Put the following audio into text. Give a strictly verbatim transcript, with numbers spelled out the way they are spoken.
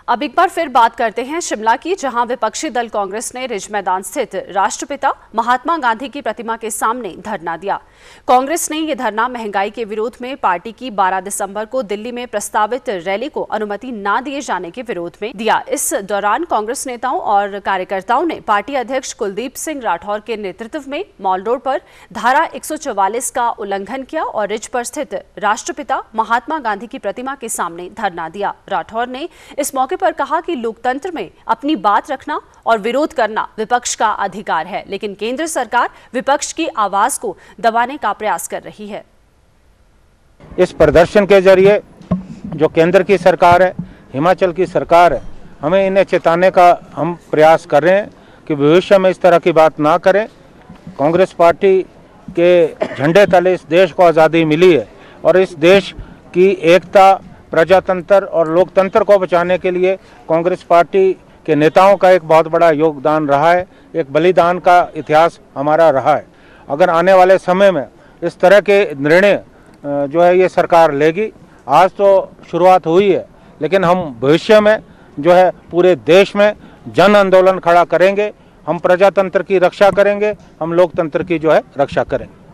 अब एक बार फिर बात करते हैं शिमला की, जहां विपक्षी दल कांग्रेस ने रिज मैदान स्थित राष्ट्रपिता महात्मा गांधी की प्रतिमा के सामने धरना दिया। कांग्रेस ने यह धरना महंगाई के विरोध में पार्टी की बारह दिसंबर को दिल्ली में प्रस्तावित रैली को अनुमति न दिए जाने के विरोध में दिया। इस दौरान कांग्रेस नेताओं और कार्यकर्ताओं ने पार्टी अध्यक्ष कुलदीप सिंह राठौर के नेतृत्व में मॉल रोड पर धारा एक सौ चौवालीस का उल्लंघन किया और रिज पर स्थित राष्ट्रपिता महात्मा गांधी की प्रतिमा के सामने धरना दिया। राठौर ने इस मौके पर कहा कि लोकतंत्र में अपनी बात रखना और विरोध करना विपक्ष का अधिकार है, लेकिन केंद्र सरकार विपक्ष की आवाज को दबाने का प्रयास कर रही है। इस प्रदर्शन के जरिए जो केंद्र की सरकार है, हिमाचल की सरकार है, हमें इन्हें चेताने का हम प्रयास कर रहे हैं कि भविष्य में इस तरह की बात ना करें। कांग्रेस पार्टी के झंडे तले इस देश को आज़ादी मिली है और इस देश की एकता, प्रजातंत्र और लोकतंत्र को बचाने के लिए कांग्रेस पार्टी के नेताओं का एक बहुत बड़ा योगदान रहा है, एक बलिदान का इतिहास हमारा रहा है। अगर आने वाले समय में इस तरह के निर्णय जो है ये सरकार लेगी, आज तो शुरुआत हुई है, लेकिन हम भविष्य में जो है पूरे देश में जन आंदोलन खड़ा करेंगे। हम प्रजातंत्र की रक्षा करेंगे, हम लोकतंत्र की जो है रक्षा करेंगे।